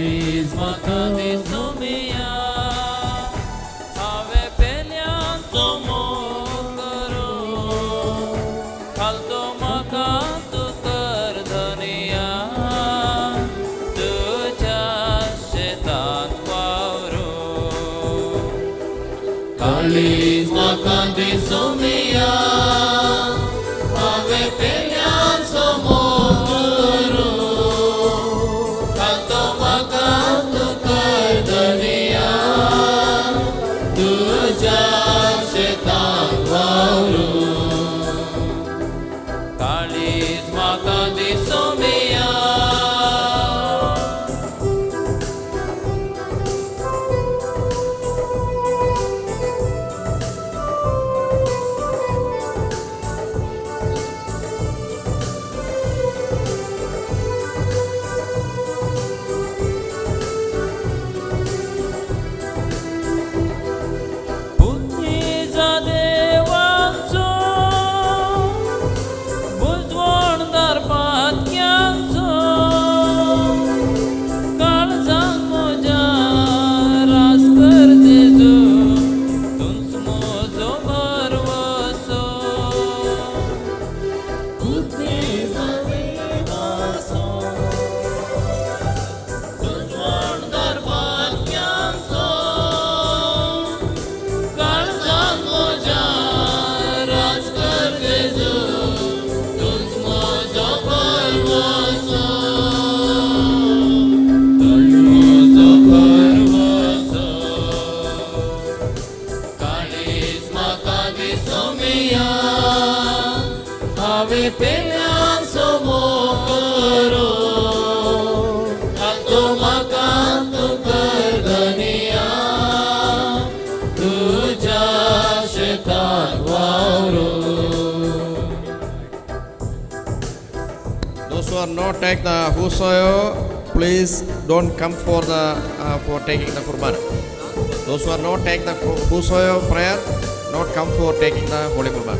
Not take the whosoever, please don't come for taking the kurban. Those who are not take the whosoever prayer, not come for taking the holy kurban.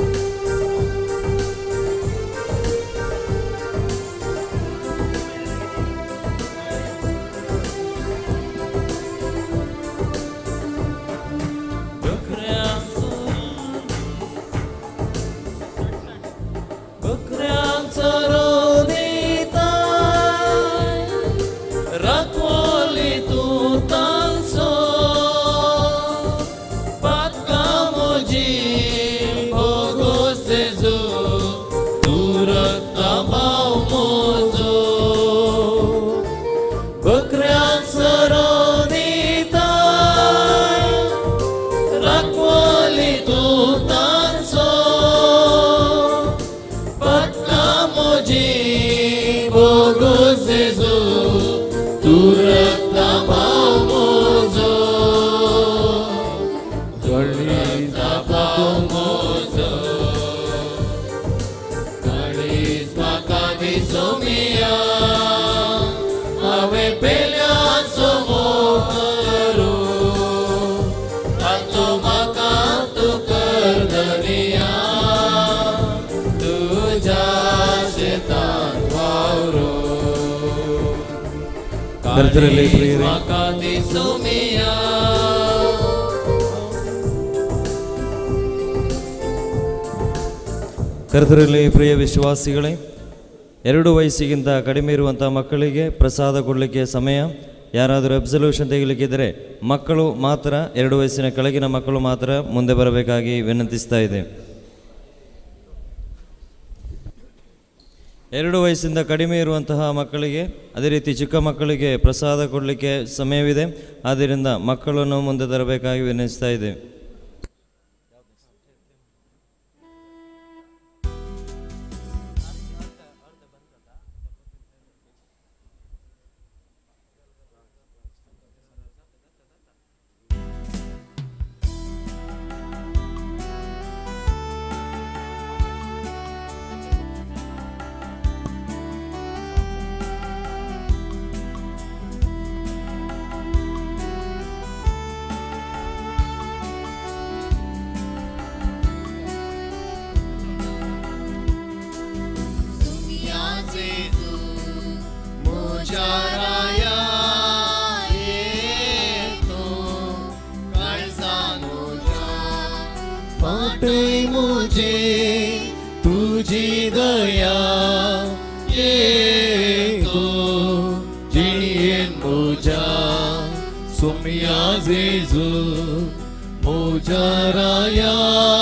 ಕರ್ತನಲ್ಲಿ ಪ್ರಿಯರೇ, ಕರ್ತನಲ್ಲಿ ಪ್ರಿಯ ವಿಶ್ವಾಸಿಗಳೇ, 2 ವಯಸ್ಸಿಗಿಂತ ಕಡಿಮೆ ಇರುವಂಥ ಮಕ್ಕಳಿಗೆ ಪ್ರಸಾದ ಕೊಡಲಿಕ್ಕೆ ಸಮಯ. ಯಾರಾದರೂ ಅಬ್ಸಲ್ಯೂಷನ್ ತೆಗಿಲಿಕ್ಕಿದ್ದರೆ ಮಕ್ಕಳು ಮಾತ್ರ, 2 ವಯಸ್ಸಿನ ಕೆಳಗಿನ ಮಕ್ಕಳು ಮಾತ್ರ ಮುಂದೆ ಬರಬೇಕಾಗಿ ವಿನಂತಿಸ್ತಾ ಇದೆ. 2 ವಯಸ್ಸಿಂದ ಕಡಿಮೆ ಇರುವಂತಹ ಮಕ್ಕಳಿಗೆ, ಅದೇ ರೀತಿ ಚಿಕ್ಕ ಮಕ್ಕಳಿಗೆ ಪ್ರಸಾದ ಕೊಡಲಿಕ್ಕೆ ಸಮಯವಿದೆ. ಆದ್ದರಿಂದ ಮಕ್ಕಳನ್ನು ಮುಂದೆ ತರಬೇಕಾಗಿ ವಿನಂತಿಸ್ತಾ ಇದೆ. पाटे मुझे तुझी दया ये तो जिणियेन मुझा सुमिया जेजू मुझा राया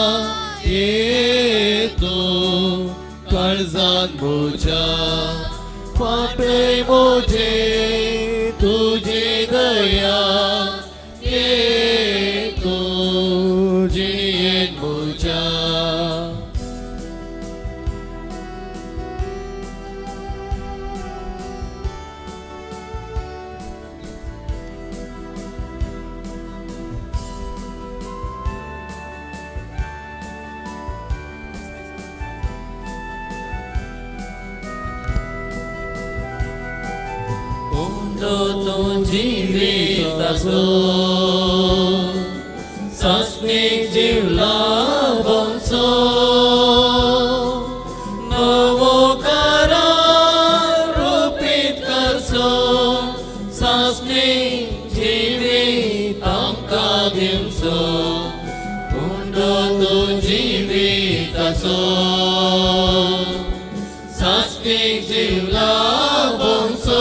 ये तो कर्जान मुझा पाटे मुझे तुझी दया ये तो जिणियेन मुझा तो जीवित असो सस्निक जीवला बंसो नवो करार रूपित करसो सस्निक जीवित आमका दिवसो उंडो तो जीवित असो सस्निक जीवला बंसो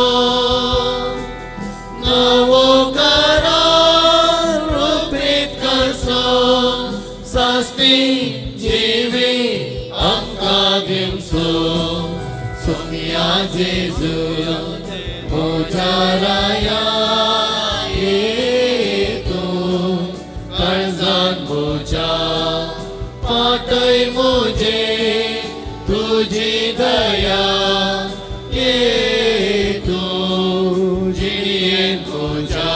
जीवी आमका दिवसो सुमिया जेजू मुझा राया ये तो कर्जान मुझा पाटय मुझे तुझी दया ये तो जिणियेन मुझा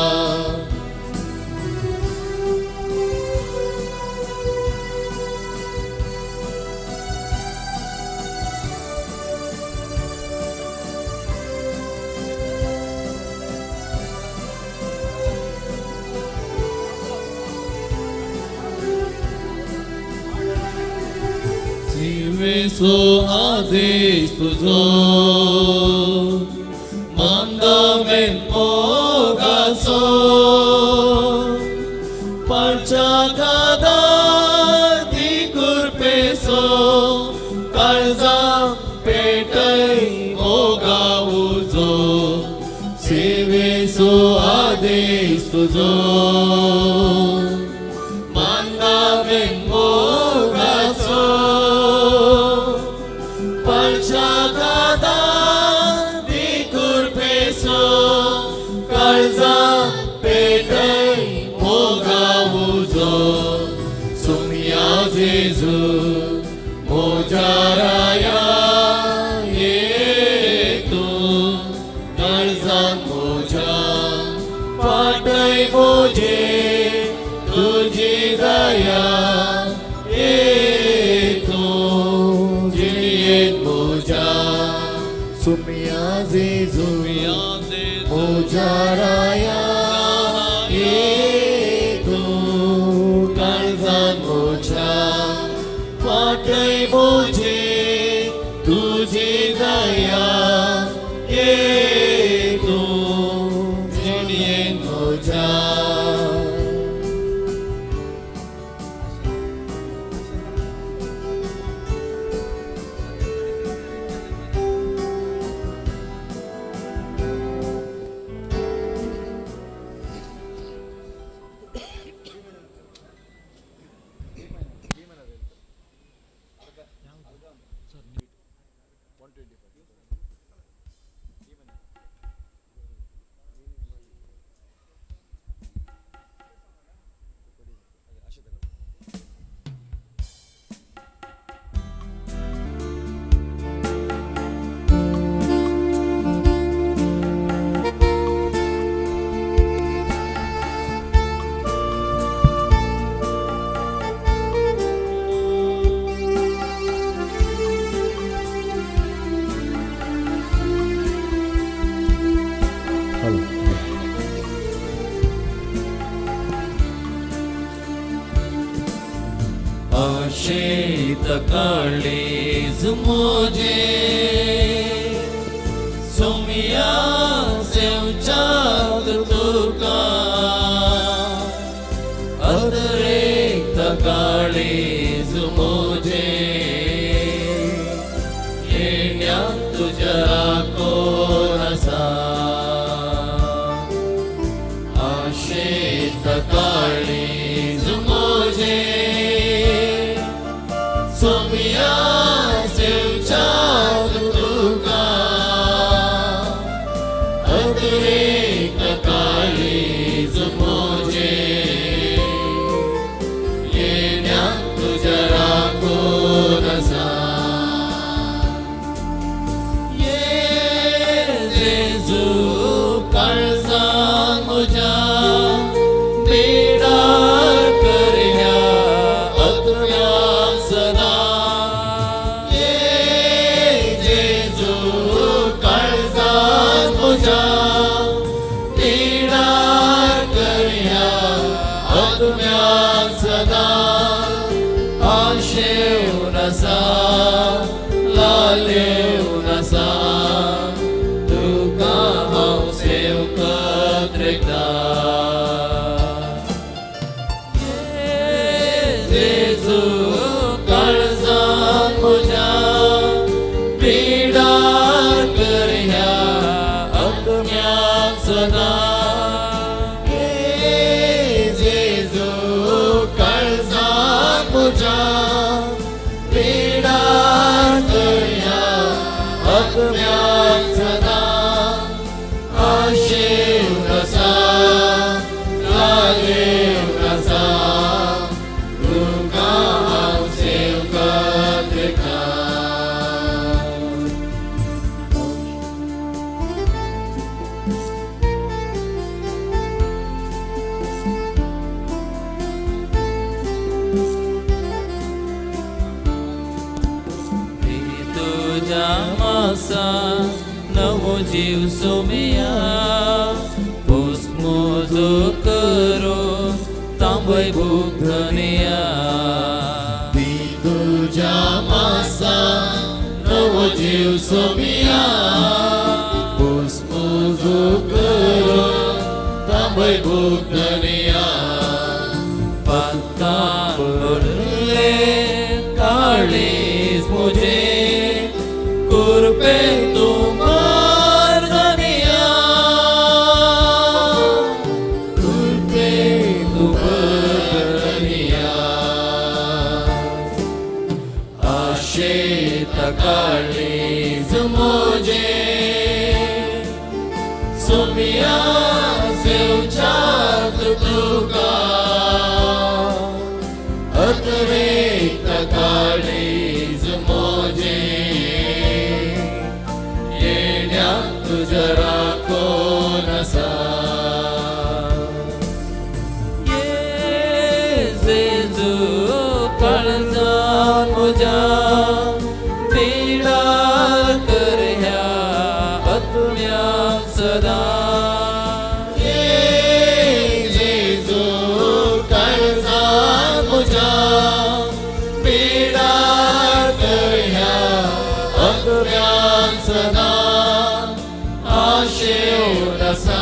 सो आदेश तुझो mandament mogaso parchakada dikur peso karza petai moga uzo seve so आदेश तुझो mandament mogaso जेजू मुझा राया ये तू कर्जान मुझा पाटय मुझे तुझी दया ये तू जिणियेन मुझा सुमिया जेजू मुझा राया ये तू कर्जान मुझा पाटय मुझे तुझी दया ये तू जिणियेन मुझा कालीज मुझे सुमिया से उचाद तुका अदरे काली काळीज मोजे सोमिया सेवचाक तुका अतिरेक काळीज मोजे येण्याक तुझ्या राखून असा काळजान म्हज्या बेडा करया अतम्याक सदा जेजू काळजान म्हज्या बेडा करया अतम्याक सदा आशेवन आसा लालेवन आसा जेजू काळजान म्हज्या बेडा करया अतम्याक सदा जेजू काळजान म्हज्या बेडा करया अतम्याक सदा आशेवन आसा लालेवन आसा तुका हांव सेवकां देखा तुझ्या मासा नवो जीव सोमिया पोसमोजो करो तांबय भूगनिया तुझ्या मासा नवो जीव सोमिया पोसमोजो करो तांबय भूगनिया पत्ता पडले काळीज मुझे कुरपे तुमार जानिया कुरपे तुमार जानिया आशेत काळीज मोजे सोमिया सेवचाक तुका अतरेक काळीज मोजे येण्याक तुझ्या राखून आसा जेजू काळजान म्हज्या बेडा करया अतम्याक सदा जेजू काळजान म्हज्या बेडा करया अतम्याक सदा आशेवन आसा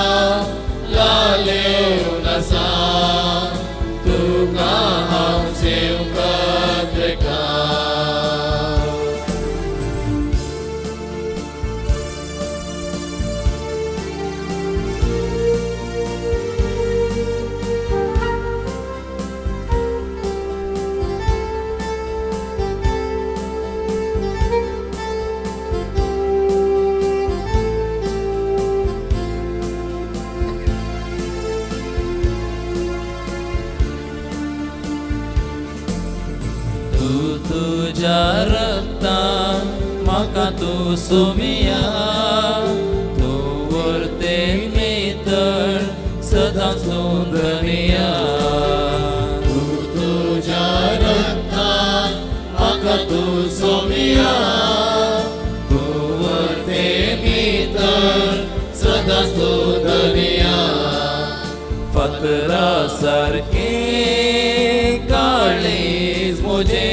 लालेवन आसा तुका हांव सेवकां देखा तुझ्या रक्तान म्हाका तूं सोमिया तूं वर्ते मेतळ सदां सुंदरिया तुझ्या रक्तान म्हाका तूं सोमिया तूं वर्ते मेतळ सदां सुंदरिया फातरा सारके काळीज मुझे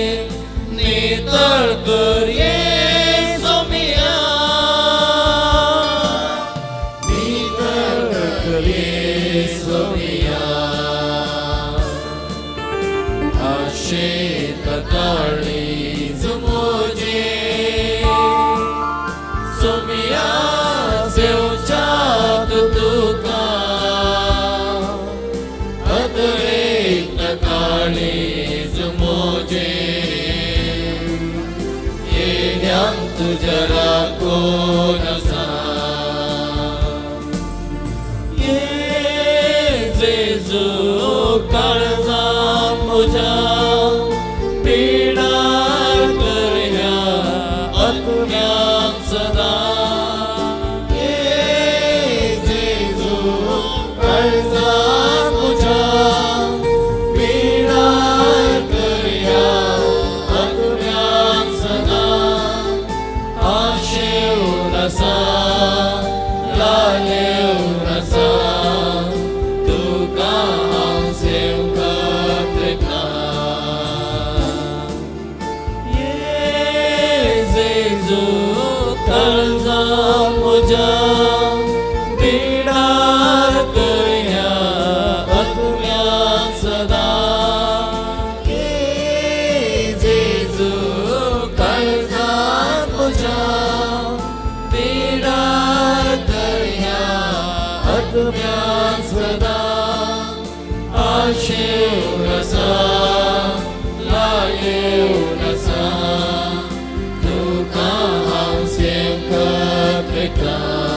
नितळ कर सोमिया नितळ कर सोमिया आशेत काळीज मुझे सोमिया सेवचाक तुका Jesu काळजात म्हज्या पिडार कर ह्या आत्म्याक सदा Jesu काळजात म्हज्या पिडार कर ह्या आत्म्याक सदा आशेव आसा लालेव आसा तुका हांव सेवकाक तेका Jesu काळजात म्हज्या पिडार कर ह्या आत्म्याक सदा Jesu काळजात म्हज्या पिडार कर ह्या आत्म्याक सदा आशेव आसा लालेव आसा तुका हांव सेवकाक तेका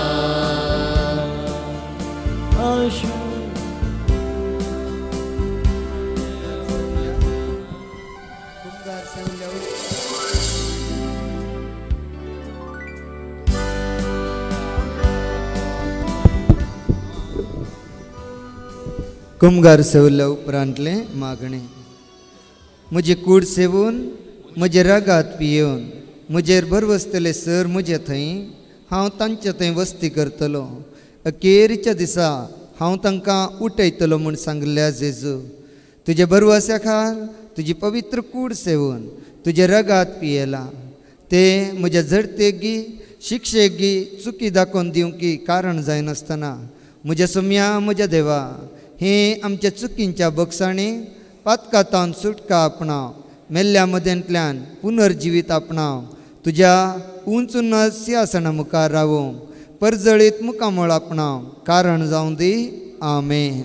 कुमगार सेवल्या उपरांतले मागणे म्हजे कूड सेवून म्हजे रागात पियेवन म्हजेर बरवसतले सर म्हजे थंय हांव तांचे थंय वस्ती करतलो अखेरीच्या दिसा हांव तांकां उठयतलो म्हूण सांगल्या जेजू तुजे बरवस्या खाल तुजी पवित्र कूड सेवून तुजे रगात पियेला ते म्हज्या झडतेक गी शिक्षेक गी चुकी दाखोवन दिवंकी कारण जायनासतना म्हज्या सोम्या म्हज्या देवा हे आमच्या चुकींच्या बक्षांनी पातकातावन सुटका आपणाव मेल्ल्या मदेंतल्यान पुनर्जिवीत आपणाव तुज्या उंच उन्नत सिंहासना मुखार रावूंक परजळीत मुखामळ आपणाव कारण जावं दी आमेन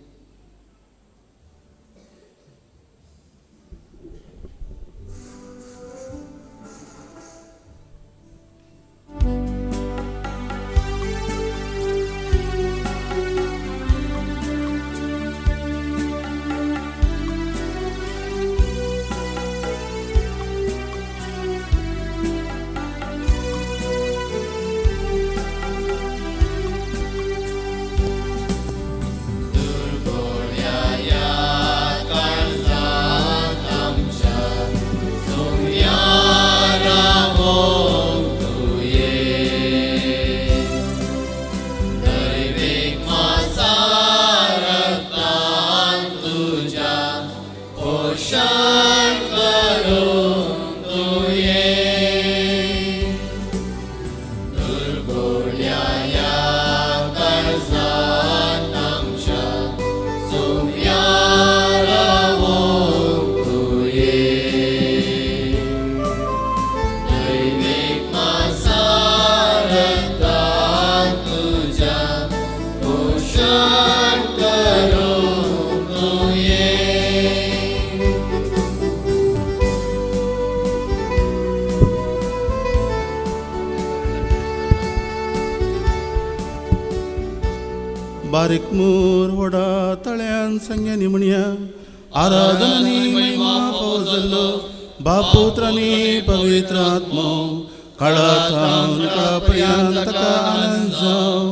बारीक मूर व्हडा तळ्यान संग्यानी म्हणया आराधनानी महिमा फावो जाल्लो बाप पुत्रांनी पवित्र आत्मो काळात थावन काळापर्यंत ताका आनंद जावं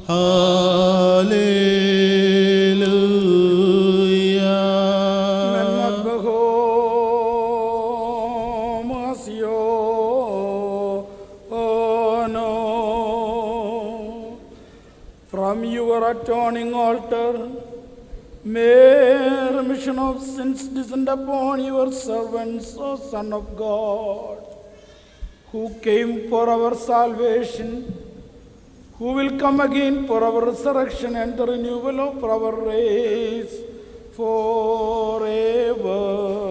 From your atoning altar, may remission of sins descend upon your servants, O Son of God, who came for our salvation, who will come again for our resurrection and the renewal of our race forever.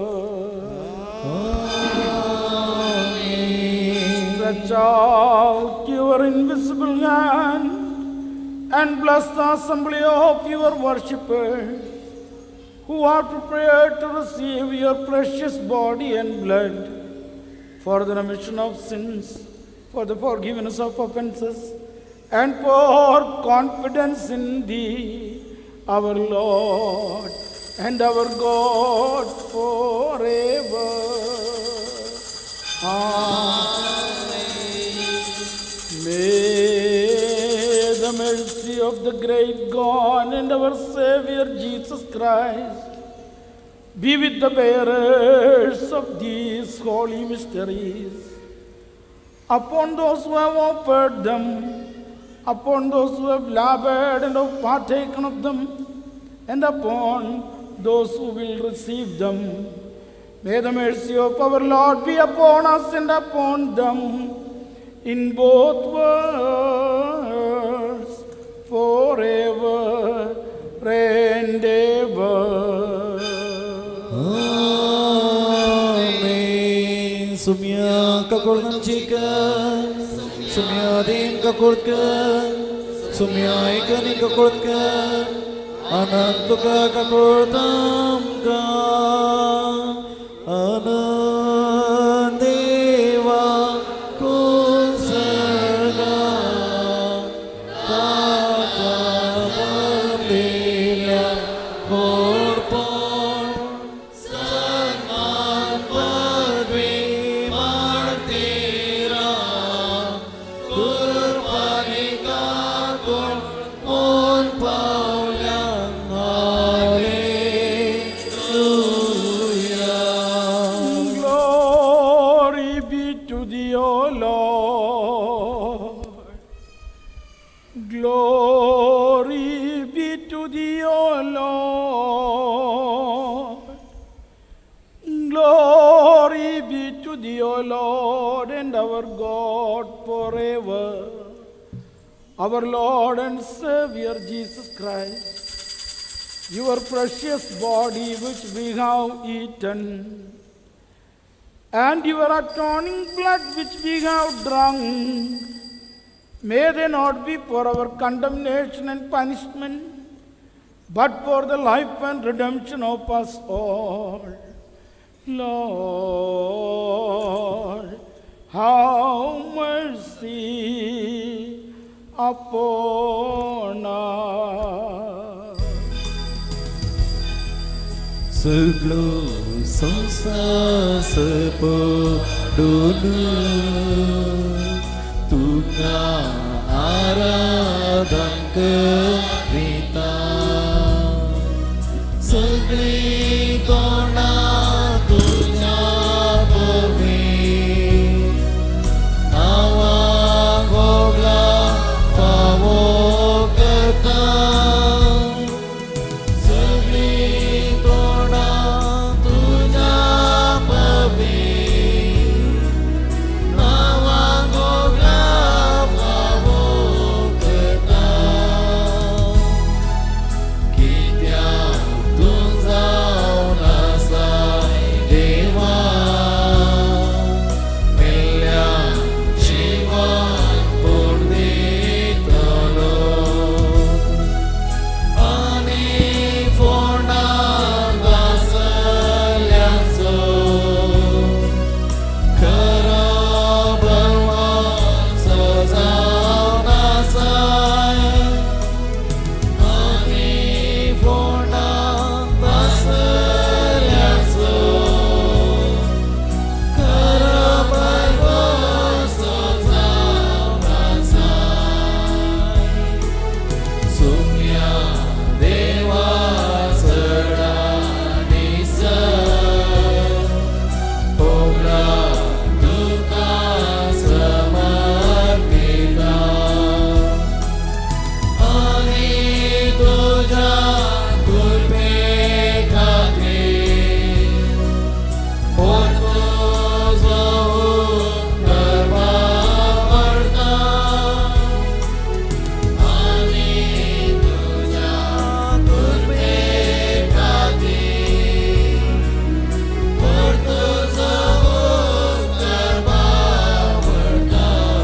Amen. Stretch out your invisible hand and bless the assembly of your worshippers who are prepared to receive your precious body and blood for the remission of sins, for the forgiveness of offenses, and for confidence in thee our Lord and our God forever. Amen. May the mercy of the great God and our Savior Jesus Christ be with the bearers of these holy mysteries, upon those who have offered them, upon those who have labored and have partaken of them, and upon those who will receive them. May the mercy of our Lord be upon us and upon them in both worlds, forever and ever. Amen. Sumya kakurdan chikan, sumya din kakurtkan, sumya ikani kakurtkan, anantuka kakurtam ka, anandeva kusarga, tata bandila korpon, sanman padvi martira, kurbani kakun mon paulan, hallelujah. Glory be to thee, O Lord. Glory be to thee, O Lord. Glory be to thee, O Lord, and our God forever. Our Lord and Savior Jesus Christ, your precious body which we have eaten, and your atoning blood which we have drunk, may they not be for our condemnation and punishment, but for the life and redemption of us all. Lord, have mercy upon us. Seglo sansa sepedunu Tuga aradan kerita Segli tona tuja bumi Awang gogla fawo ketang Segli tona tuja bumi Awang gogla fawo ketang Kitya tunzau nasai dewa Meliang Shivan purnitalo Ani forna basalyanso Karabalwa sazau nasai Ani forna basalyanso Karabalwa sazau nasai Sumya dewa seranisa Pogla duka samarpita Ani tuja kurpe khate Porto zau karbavarta Ani tuja kurpe khate Porto zau karbavarta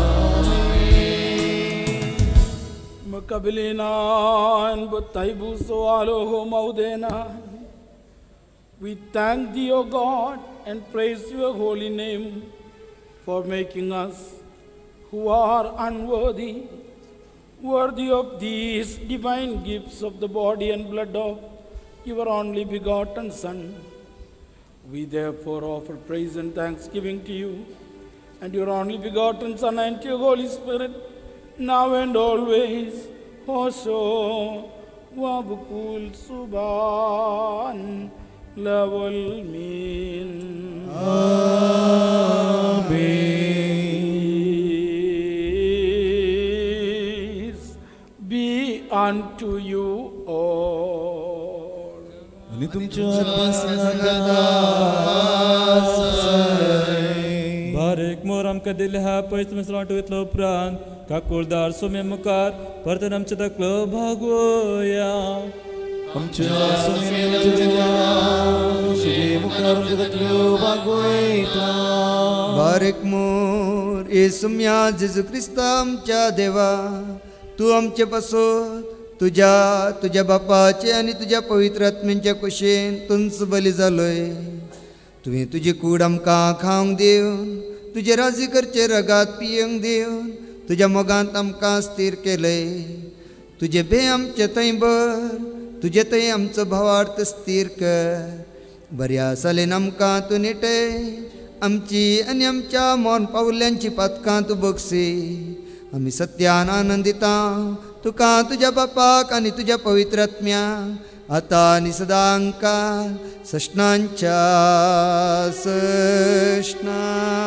Makabilina and Butaibu Soaloho Maudena. We thank thee, O God, and praise your holy name for making us who are unworthy worthy of these divine gifts of the body and blood of your only begotten Son, we therefore offer praise and thanksgiving to you and your only begotten Son and to your Holy Spirit, now and always. Hosho wabukul suban lawal min. Peace be unto you all. आणि तुमच्या Barik moram kadilha pois meslant uitlo pran kakuldar sume mukar partanam chadaklo bhagoya आमच्या सोन्याच्या श्री मुखार जगतलो भागवयता बारीक मोर येसुम्या जेजू ख्रिस्ता आमच्या देवा, तू आमचे पासून तुझ्या बापाचे आणि तुझ्या पवित्र आत्म्यांच्या कुशीन तुंच बली जालोय. तुवें तुजी कूड आमकां खावंक दिवन, तुजे राजी करचे रगात पियेंक दिवन, तुज्या मोगांत आमकां स्थिर केलय. तुजे भे आमचे थंय बर, तुजे थंय आमचो भावार्थ स्थिर कर. बऱ्या सालेन आमकां तूं निटय, आमची आनी आमच्या मोन पावल्यांची पातकां तूं बगसी. आमी सत्यान आनंदिता तुका, तुज्या बापाक आनी तुज्या पवित्र आत्म्याक आतां आनी सदां काल सष्णांच्या सष्णा.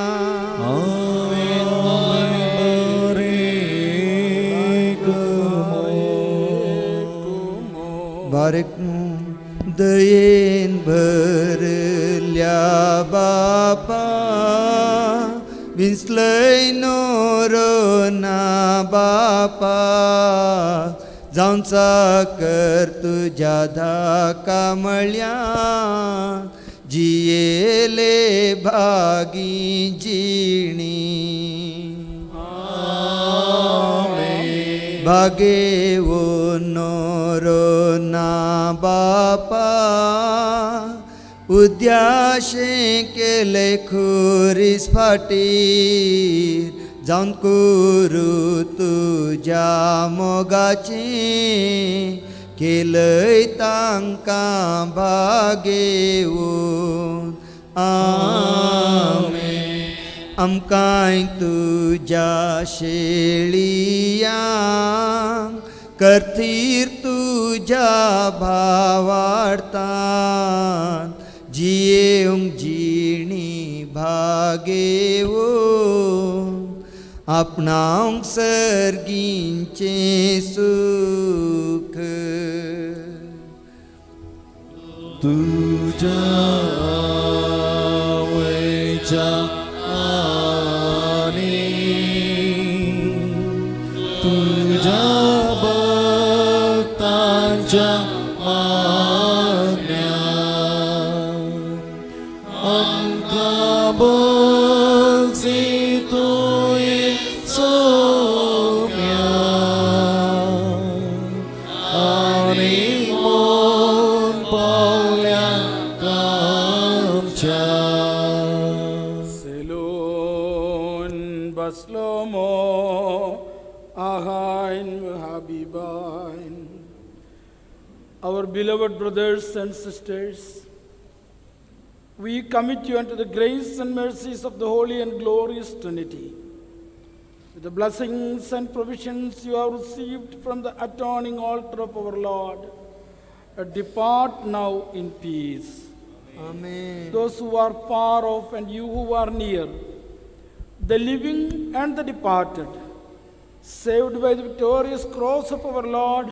बारीक दयेन भरल्या बापा, विंचलय नोरोना बापा, जावचा कर तुझ्या धाका मळ्या, जियेले भागी जिणी. भागे वो नोरोना बापा, उद्याशे केले खुरीस फाटीर, जावन करू तुझ्या मोगाचे, केलय तांकां भागेवून. आमेन. आमकांय तुझ्या शेळियांक करथीर तुझ्या भावार्थान, जियेवंक जिणी भागेवून, आपणावंक सर्गींचे सुख. तुझ्या आवयच्या आणि तुझ्या भक्तांच्या मागण्या आमकां बगसी तुये सोम्या, आणि मोन पावल्या आमच्या. Baslomo Ahain Habibain. Our beloved brothers and sisters, we commit you unto the grace and mercies of the Holy and Glorious Trinity. With the blessings and provisions you have received from the atoning altar of our Lord, depart now in peace. Amen. Those who are far off and you who are near, the living and the departed, saved by the victorious cross of our Lord,